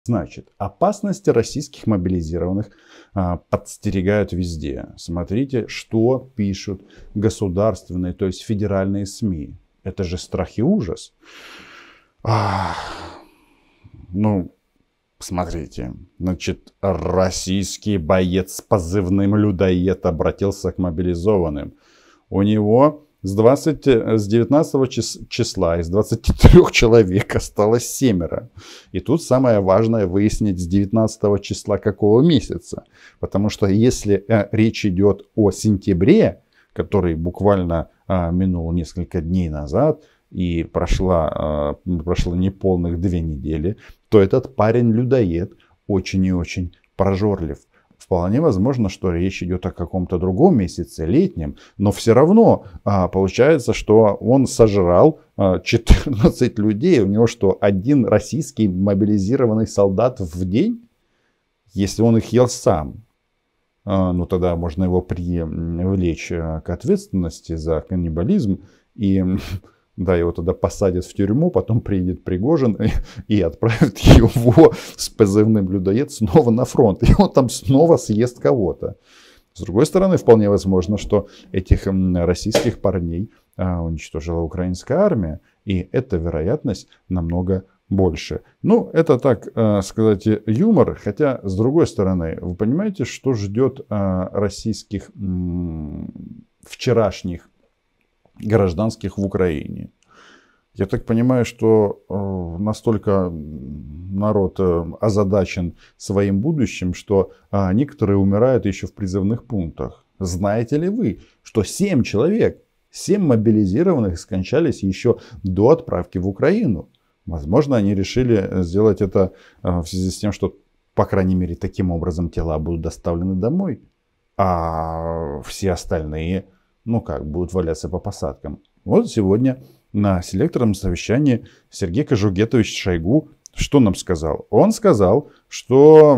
Значит, опасности российских мобилизированных подстерегают везде. Смотрите, что пишут государственные, то есть федеральные СМИ. Это же страх и ужас. Ну, смотрите, значит, российский боец с позывным «Людоед» обратился к мобилизованным. У него с 19 числа из 23 человек осталось 7. И тут самое важное выяснить, с 19 числа какого месяца. Потому что если речь идет о сентябре, который буквально минул несколько дней назад, и прошло неполных 2 недели, то этот парень-людоед очень и очень прожорлив. Вполне возможно, что речь идет о каком-то другом месяце, летнем, но все равно получается, что он сожрал 14 людей. У него что, один российский мобилизированный солдат в день? Если он их ел сам, ну тогда можно его привлечь к ответственности за каннибализм и... Да, его тогда посадят в тюрьму, потом приедет Пригожин и отправит его с позывным «Людоед» снова на фронт. И он там снова съест кого-то. С другой стороны, вполне возможно, что этих российских парней уничтожила украинская армия. И эта вероятность намного больше. Ну, это, так сказать, юмор. Хотя, с другой стороны, вы понимаете, что ждет российских вчерашних гражданских в Украине? Я так понимаю, что настолько народ озадачен своим будущим, что некоторые умирают еще в призывных пунктах. Знаете ли вы, что 7 человек, 7 мобилизированных скончались еще до отправки в Украину? Возможно, они решили сделать это в связи с тем, что, по крайней мере, таким образом тела будут доставлены домой, а все остальные, будут валяться по посадкам. Вот сегодня на селекторном совещании Сергей Кожугетович Шойгу что нам сказал? Он сказал, что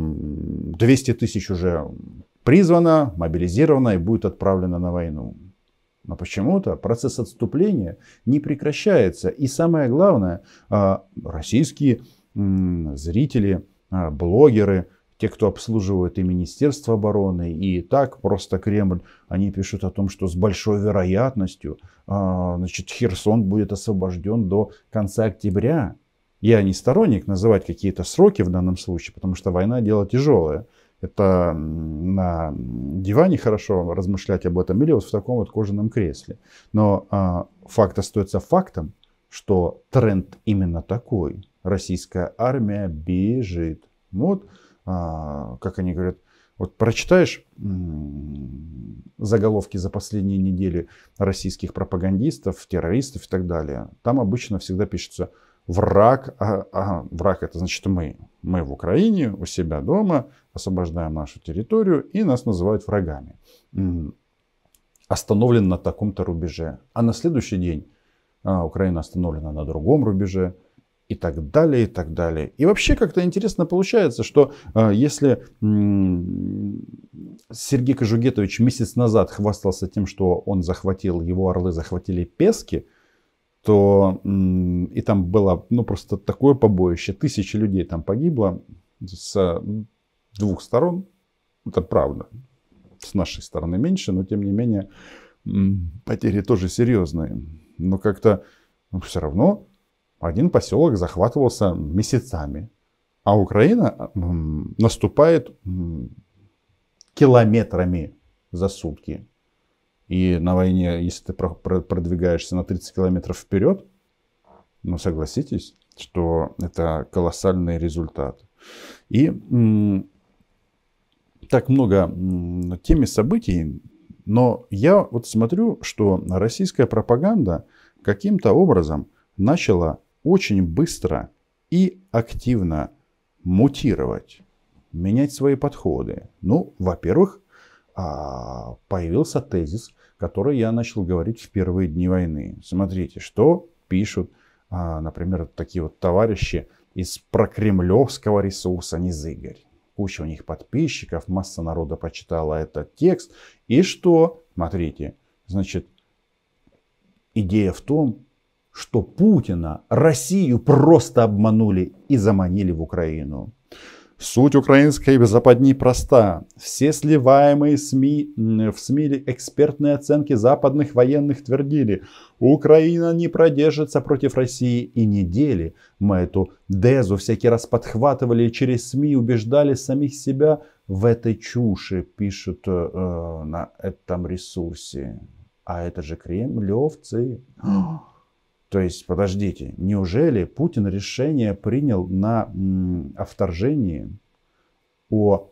200 тысяч уже призвано, мобилизировано и будет отправлено на войну. Но почему-то процесс отступления не прекращается. И самое главное, российские зрители, блогеры, те, кто обслуживает и Министерство обороны, и так просто Кремль, они пишут о том, что с большой вероятностью Херсон будет освобожден до конца октября. Я не сторонник называть какие-то сроки в данном случае, потому что война дело тяжелое. Это на диване хорошо размышлять об этом или вот в таком вот кожаном кресле. Но факт остается фактом, что тренд именно такой. Российская армия бежит. Вот, как они говорят, вот прочитаешь заголовки за последние недели российских пропагандистов, террористов и так далее. Там обычно всегда пишется враг. Враг — это значит мы. Мы в Украине, у себя дома, освобождаем нашу территорию, и нас называют врагами. Остановлен на таком-то рубеже. А на следующий день Украина остановлена на другом рубеже. И так далее, и так далее. И вообще как-то интересно получается, что если Сергей Кожугетович месяц назад хвастался тем, что он захватил, его орлы захватили Пески, то и там было просто такое побоище. 1000 людей там погибло с двух сторон. Это правда. С нашей стороны меньше, но тем не менее потери тоже серьезные. Но как-то все равно один поселок захватывался месяцами, а Украина наступает километрами за сутки. И на войне, если ты продвигаешься на 30 километров вперед, согласитесь, что это колоссальный результат. И так много тем и событий, но я вот смотрю, что российская пропаганда каким-то образом начала очень быстро и активно мутировать, менять свои подходы. Во-первых, появился тезис, который я начал говорить в первые дни войны. Смотрите, что пишут, например, такие вот товарищи из прокремлевского ресурса «Низыгорь». Куча у них подписчиков, масса народа прочитала этот текст. И что? Смотрите, значит, идея в том, что Путина, Россию просто обманули и заманили в Украину. Суть украинской западни проста. Все сливаемые в СМИ экспертные оценки западных военных твердили: Украина не продержится против России и недели. Мы эту дезу всякий раз подхватывали и через СМИ убеждали самих себя в этой чуши, пишут на этом ресурсе. А это же кремлевцы. То есть, подождите, неужели Путин решение принял о вторжении, о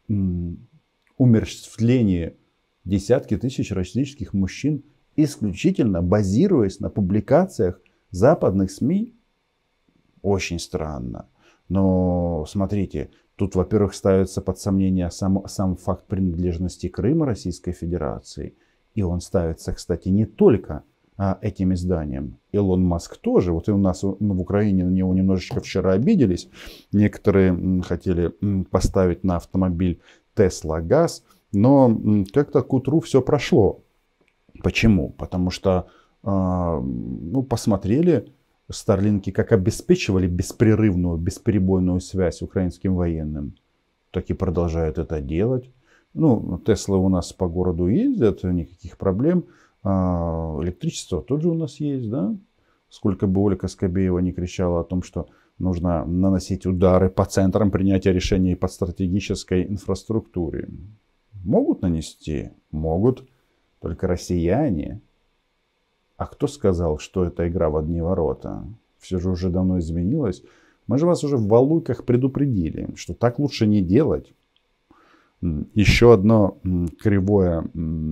умерщвлении десятки тысяч российских мужчин, исключительно базируясь на публикациях западных СМИ? Очень странно. Но смотрите, тут, во-первых, ставится под сомнение сам факт принадлежности Крыма Российской Федерации. И он ставится, кстати, не только этим изданием. Илон Маск тоже. Вот и у нас в Украине на него немножечко вчера обиделись. Некоторые хотели поставить на автомобиль Tesla газ. Но как-то к утру все прошло. Почему? Потому что посмотрели Старлинки, как обеспечивали беспрерывную, бесперебойную связь украинским военным. Так и продолжают это делать. Теслы у нас по городу ездят, никаких проблем. Электричество тоже у нас есть, да? Сколько бы Ольга Скобеева не кричала о том, что нужно наносить удары по центрам принятия решений по стратегической инфраструктуре. Могут нанести? Могут. Только россияне. А кто сказал, что это игра в одни ворота? Все же уже давно изменилось. Мы же вас уже в Валуйках предупредили, что так лучше не делать. Еще одно кривое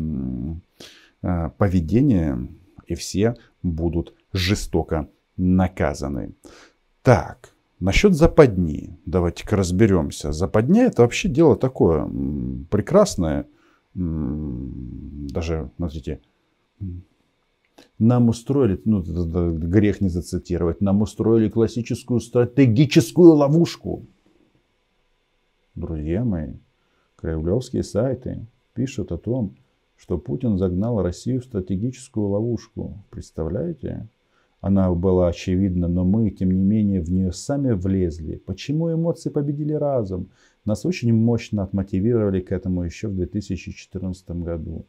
поведение, и все будут жестоко наказаны. Так, насчет западни. Давайте-ка разберемся. Западня — это вообще дело такое прекрасное. Даже, смотрите, нам устроили, грех не зацитировать, нам устроили классическую стратегическую ловушку. Друзья мои, кремлевские сайты пишут о том, что Путин загнал Россию в стратегическую ловушку. Представляете? Она была очевидна, но мы, тем не менее, в нее сами влезли. Почему эмоции победили разум? Нас очень мощно отмотивировали к этому еще в 2014 году.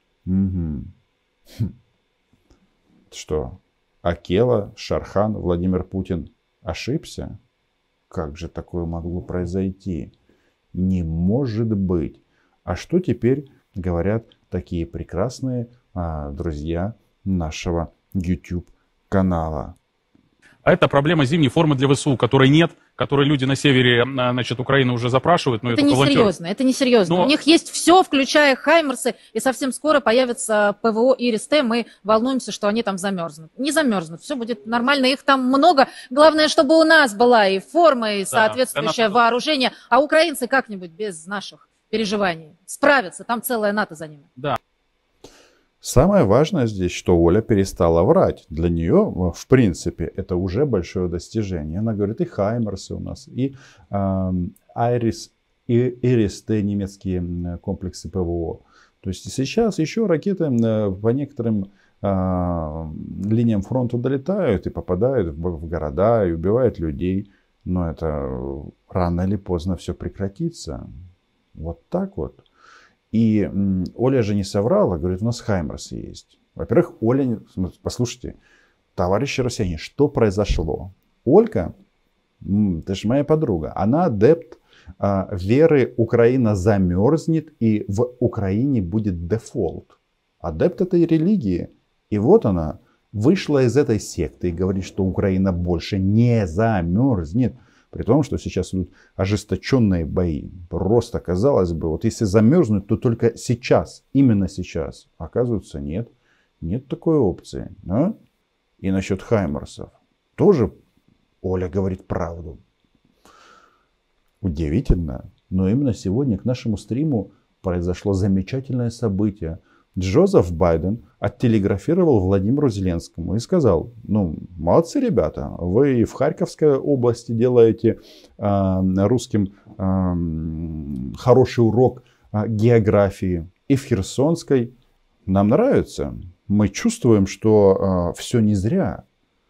Что? Акела, Шархан, Владимир Путин ошибся? Как же такое могло произойти? Не может быть. А что теперь говорят такие прекрасные друзья нашего YouTube канала? А это проблема зимней формы для ВСУ, которой нет, которой люди на севере, Украины уже запрашивают. Но это несерьезно, это несерьезно. У них есть все, включая Хаймерсы, и совсем скоро появится ПВО Iris-T. Мы волнуемся, что они там замерзнут. Не замерзнут, все будет нормально, их там много. Главное, чтобы у нас была и форма, и соответствующее вооружение, а украинцы как-нибудь без наших переживаний справятся, там целая НАТО за ними. Да. Самое важное здесь, что Оля перестала врать. Для нее, в принципе, это уже большое достижение. Она говорит, и Хаймерсы у нас, и Iris-T, немецкие комплексы ПВО. То есть сейчас еще ракеты по некоторым линиям фронта долетают и попадают в города, и убивают людей. Но это рано или поздно все прекратится. Вот так вот. И Оля же не соврала, говорит, у нас Хаймерсы есть. Во-первых, Оля, послушайте, товарищи россияне, что произошло? Ольга, ты же моя подруга, она адепт веры, Украина замерзнет и в Украине будет дефолт. Адепт этой религии. И вот она вышла из этой секты и говорит, что Украина больше не замерзнет. При том, что сейчас идут ожесточенные бои. Просто, казалось бы, вот если замерзнуть, то только сейчас, именно сейчас. Оказывается, нет. Нет такой опции. Да? И насчет Хаймерсов. Тоже Оля говорит правду. Удивительно. Но именно сегодня к нашему стриму произошло замечательное событие. Джозеф Байден оттелеграфировал Владимиру Зеленскому и сказал, молодцы ребята, вы в Харьковской области делаете русским хороший урок географии, и в Херсонской нам нравится. Мы чувствуем, что все не зря.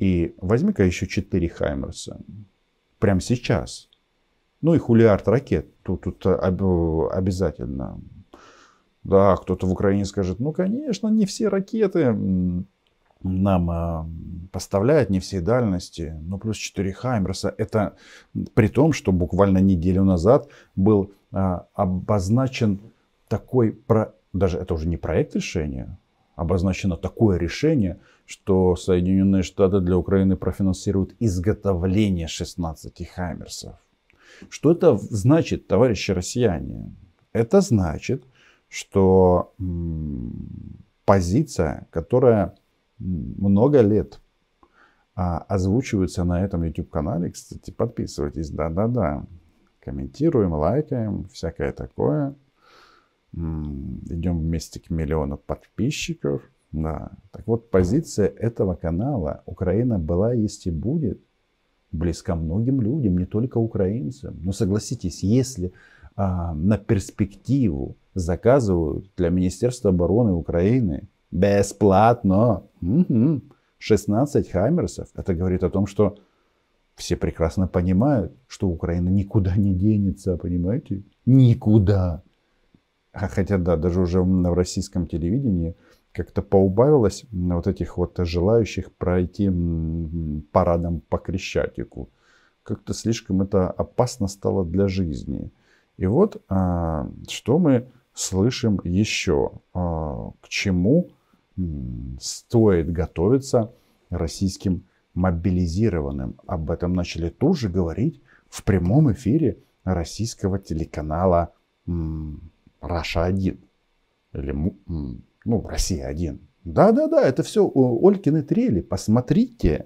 И возьми-ка еще 4 Хаймерса. Прямо сейчас. Ну и хулиард ракет. Тут обязательно. Да, кто-то в Украине скажет, ну конечно, не все ракеты нам поставляют, не все дальности. Но плюс 4 Хаймерса. Это при том, что буквально неделю назад был обозначен такой, даже это уже не проект решения, обозначено такое решение, что Соединенные Штаты для Украины профинансируют изготовление 16 Хаймерсов. Что это значит, товарищи россияне? Это значит, что позиция, которая много лет озвучивается на этом YouTube-канале, кстати, подписывайтесь, да-да-да, комментируем, лайкаем, всякое такое. Идем вместе к миллиону подписчиков. Да. Так вот, позиция этого канала «Украина была, есть и будет» близка многим людям, не только украинцам. Но согласитесь, если на перспективу заказывают для Министерства обороны Украины бесплатно 16 Хаймерсов, это говорит о том, что все прекрасно понимают, что Украина никуда не денется, понимаете? Никуда. Хотя да, даже уже в российском телевидении как-то поубавилось вот этих вот желающих пройти парадом по Крещатику. Как-то слишком это опасно стало для жизни. И вот что мы слышим еще, к чему стоит готовиться российским мобилизированным. Об этом начали тут же говорить в прямом эфире российского телеканала Раша-1. Или, ну, Россия-1. Да-да-да, это все Олькины трели. Посмотрите.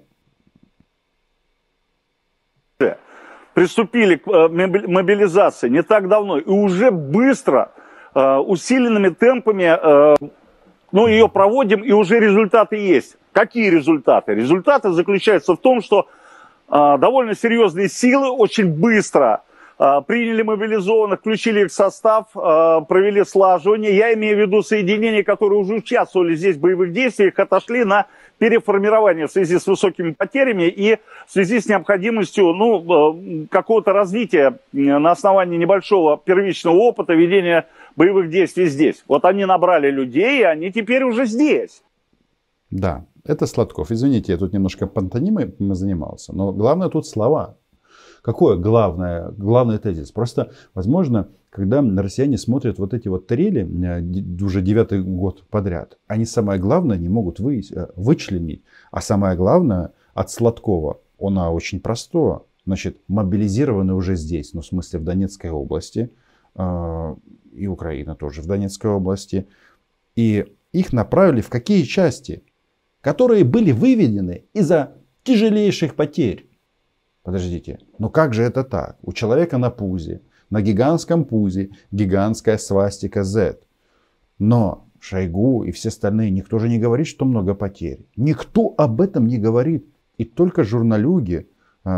Приступили к мобилизации не так давно. И уже быстро, усиленными темпами, ну, ее проводим, и уже результаты есть. Какие результаты? Результаты заключаются в том, что довольно серьезные силы очень быстро приняли мобилизованных, включили их в состав, провели слаживание. Я имею в виду соединения, которые уже участвовали здесь в боевых действиях, отошли на переформирование в связи с высокими потерями и в связи с необходимостью, ну, какого-то развития на основании небольшого первичного опыта ведения боевых действий здесь. Вот они набрали людей, и они теперь уже здесь. Да, это Сладков. Извините, я тут немножко пантонимой занимался, но главное тут слова. Какое главный тезис? Просто, возможно, когда россияне смотрят вот эти вот трели уже 9-й год подряд, они самое главное не могут вычленить. А самое главное от Сладкова, оно очень простое. Значит, мобилизированы уже здесь, ну в смысле в Донецкой области, и Украина тоже в Донецкой области. И их направили в какие части? Которые были выведены из-за тяжелейших потерь. Подождите, ну как же это так? У человека на пузе, на гигантском пузе, гигантская свастика Z. Но Шойгу и все остальные, никто же не говорит, что много потерь. Никто об этом не говорит. И только журналюги,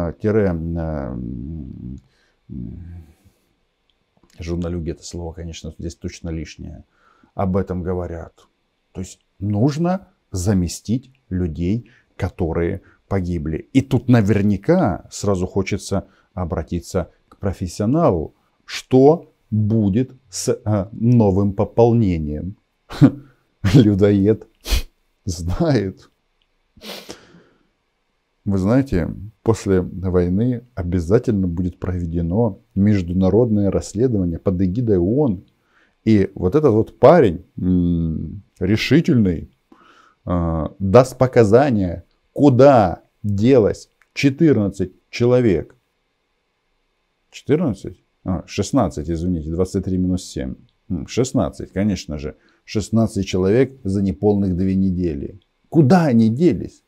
журналюги это слово, конечно, здесь точно лишнее, об этом говорят. То есть нужно заместить людей, которые погибли. И тут наверняка сразу хочется обратиться к профессионалу. Что будет с новым пополнением? Людоед знает. Вы знаете, после войны обязательно будет проведено международное расследование под эгидой ООН. И вот этот вот парень решительный даст показания, куда делось 14 человек. 14? 16, извините, 23 минус 7. 16, конечно же. 16 человек за неполных 2 недели. Куда они делись?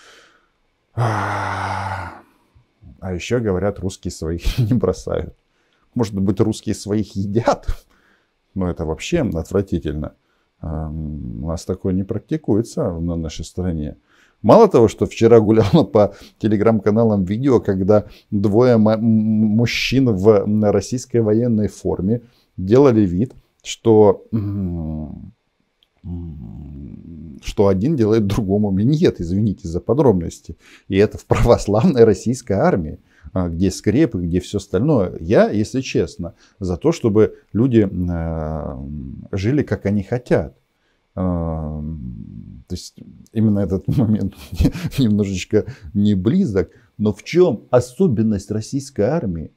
А еще говорят, русские своих не бросают. Может быть, русские своих едят? Но это вообще отвратительно. У нас такое не практикуется на нашей стране. Мало того, что вчера гуляло по телеграм-каналам видео, когда 2 мужчин в российской военной форме делали вид, что что один делает другому миньет, извините за подробности. И это в православной российской армии, где скрепы, где все остальное. Я, если честно, за то, чтобы люди жили, как они хотят. То есть именно этот момент немножечко не близок. Но в чем особенность российской армии?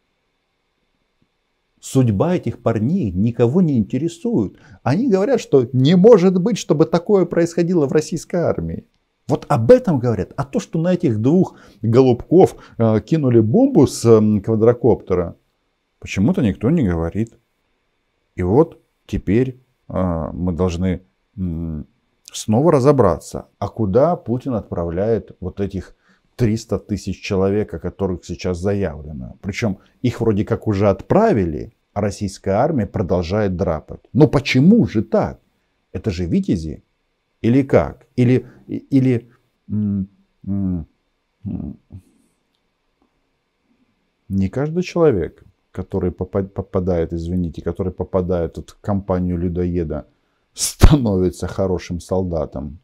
Судьба этих парней никого не интересует. Они говорят, что не может быть, чтобы такое происходило в российской армии. Вот об этом говорят. А то, что на этих двух голубков кинули бомбу с квадрокоптера, почему-то никто не говорит. И вот теперь мы должны снова разобраться, а куда Путин отправляет вот этих 300 тысяч человек, о которых сейчас заявлено. Причем их вроде как уже отправили, а российская армия продолжает драпать. Но почему же так? Это же витязи? Или как? Или не каждый человек, который попадает, извините, который попадает в компанию людоеда, становится хорошим солдатом.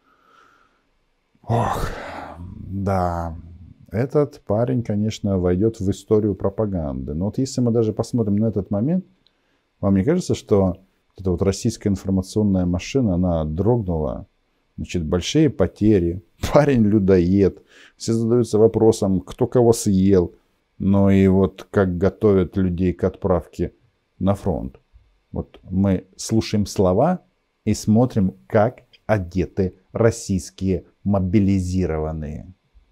Ох, да, этот парень, конечно, войдет в историю пропаганды. Но вот если мы даже посмотрим на этот момент, вам не кажется, что эта вот российская информационная машина, она дрогнула? Значит, большие потери, парень людоед, все задаются вопросом, кто кого съел, но и вот как готовят людей к отправке на фронт. Вот мы слушаем слова и смотрим, как одеты российские мобилизированные.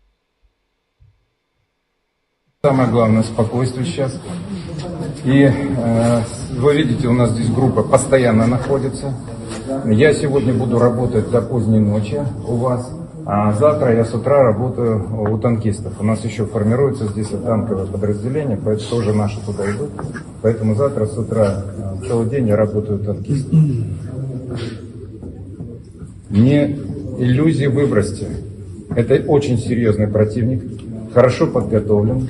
Самое главное — спокойствие сейчас. И вы видите, у нас здесь группа постоянно находится. Я сегодня буду работать до поздней ночи у вас, а завтра я с утра работаю у танкистов. У нас еще формируется здесь танковое подразделение, поэтому тоже наши туда идут. Поэтому завтра с утра целый день я работаю танкистом. Не иллюзии выбросьте. Это очень серьезный противник, хорошо подготовлен,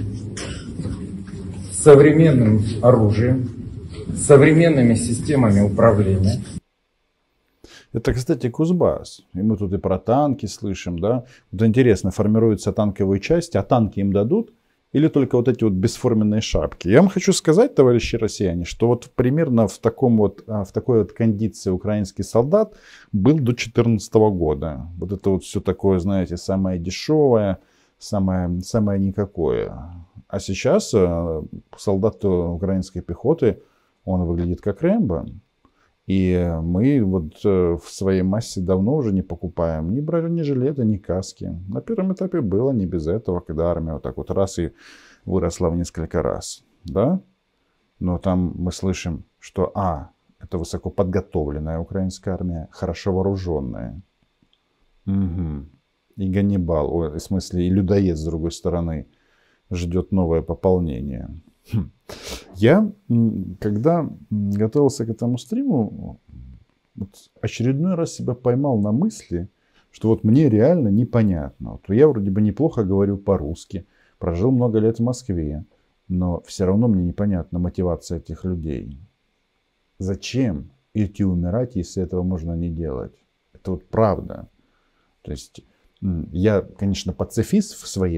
с современным оружием, с современными системами управления. Это, кстати, Кузбасс. И мы тут и про танки слышим, да. Вот интересно, формируются танковые части, а танки им дадут? Или только вот эти вот бесформенные шапки? Я вам хочу сказать, товарищи россияне, что вот примерно в такой вот кондиции украинский солдат был до 2014 года. Вот это вот все такое, знаете, самое дешевое, самое никакое. А сейчас солдат украинской пехоты, он выглядит как Рэмбо. И мы вот в своей массе давно уже не покупаем ни бронежилеты, ни каски. На первом этапе было не без этого, когда армия вот так вот раз и выросла в несколько раз. Да? Но там мы слышим, что это высокоподготовленная украинская армия, хорошо вооруженная. Угу. И Ганнибал, в смысле и людоед с другой стороны, ждет новое пополнение. Я, когда готовился к этому стриму, вот очередной раз себя поймал на мысли, что вот мне реально непонятно. Вот я вроде бы неплохо говорю по-русски, прожил много лет в Москве, но все равно мне непонятна мотивация этих людей. Зачем идти умирать, если этого можно не делать? Это вот правда. То есть я, конечно, пацифист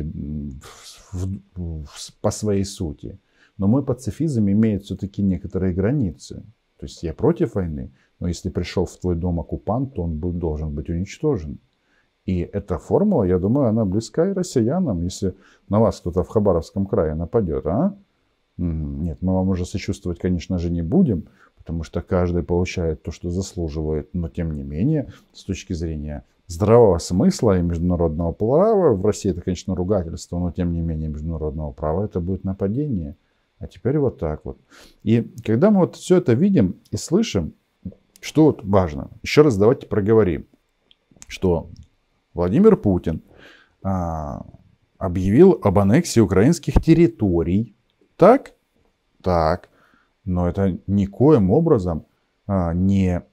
по своей сути. Но мой пацифизм имеет все-таки некоторые границы. То есть я против войны, но если пришел в твой дом оккупант, то он должен быть уничтожен. И эта формула, я думаю, она близка и россиянам. Если на вас кто-то в Хабаровском крае нападет, нет, мы вам уже сочувствовать, конечно же, не будем, потому что каждый получает то, что заслуживает. Но тем не менее, с точки зрения здравого смысла и международного права, в России это, конечно, ругательство, но тем не менее международного права, это будет нападение. А теперь вот так вот. И когда мы вот все это видим и слышим, что вот важно, еще раз давайте проговорим, что Владимир Путин объявил об аннексии украинских территорий. Так? Так. Но это никоим образом не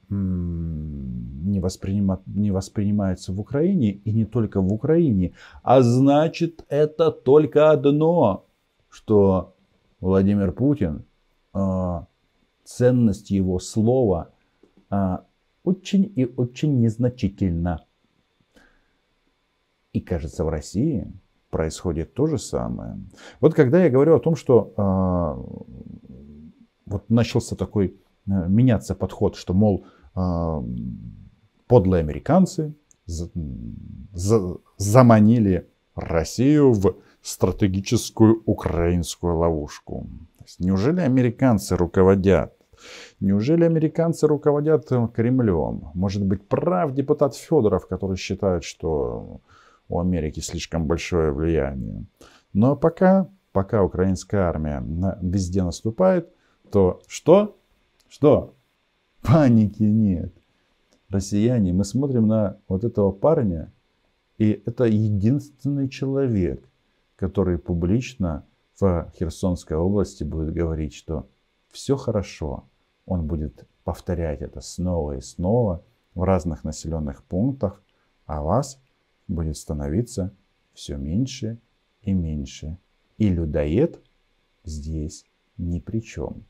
воспринимается в Украине, и не только в Украине. А значит, это только одно, что Владимир Путин, ценность его слова очень и очень незначительно. И кажется, в России происходит то же самое. Вот когда я говорю о том, что вот начался такой меняться подход, что, мол, подлые американцы заманили Россию в стратегическую украинскую ловушку. Неужели американцы руководят? Неужели американцы руководят Кремлем? Может быть, прав депутат Федоров, который считает, что у Америки слишком большое влияние. Но пока украинская армия везде наступает, то что? Что? Паники нет. Россияне, мы смотрим на вот этого парня, и это единственный человек, который публично в Херсонской области будет говорить, что все хорошо. Он будет повторять это снова и снова в разных населенных пунктах, а вас будет становиться все меньше и меньше. И людоед здесь ни при чем.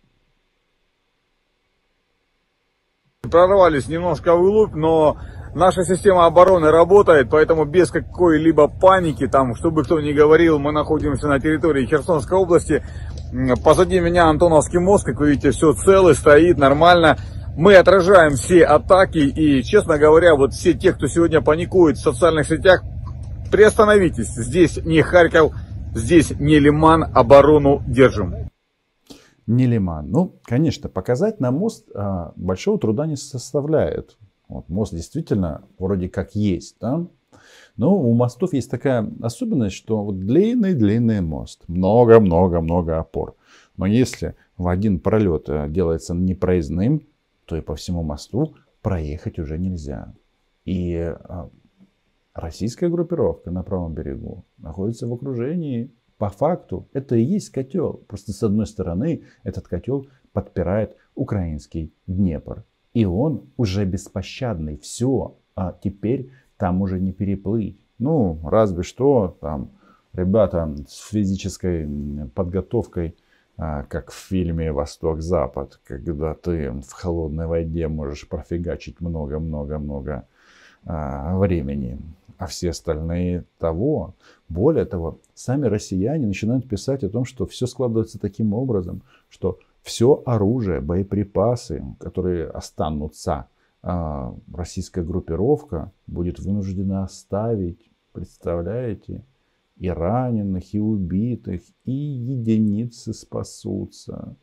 Прорвались немножко вглубь, но наша система обороны работает, поэтому без какой-либо паники, там, чтобы кто ни говорил, мы находимся на территории Херсонской области. Позади меня Антоновский мост, как вы видите, все целый, стоит нормально. Мы отражаем все атаки и, честно говоря, вот все те, кто сегодня паникует в социальных сетях, приостановитесь. Здесь не Харьков, здесь не Лиман, оборону держим. Не Лиман. Ну, конечно, показать нам мост большого труда не составляет. Вот, мост действительно вроде как есть, да? Но у мостов есть такая особенность, что вот длинный мост. Много опор. Но если в один пролет делается непроездным, то и по всему мосту проехать уже нельзя. И российская группировка на правом берегу находится в окружении. По факту это и есть котел. Просто с одной стороны этот котел подпирает украинский Днепр. И он уже беспощадный. Все. А теперь там уже не переплыть. Ну, разве что там ребята с физической подготовкой, как в фильме «Восток-Запад», когда ты в холодной воде можешь профигачить много времени. А все остальные того. Более того, сами россияне начинают писать о том, что все складывается таким образом, что все оружие, боеприпасы, которые останутся, российская группировка будет вынуждена оставить. Представляете? И раненых, и убитых, и единицы спасутся.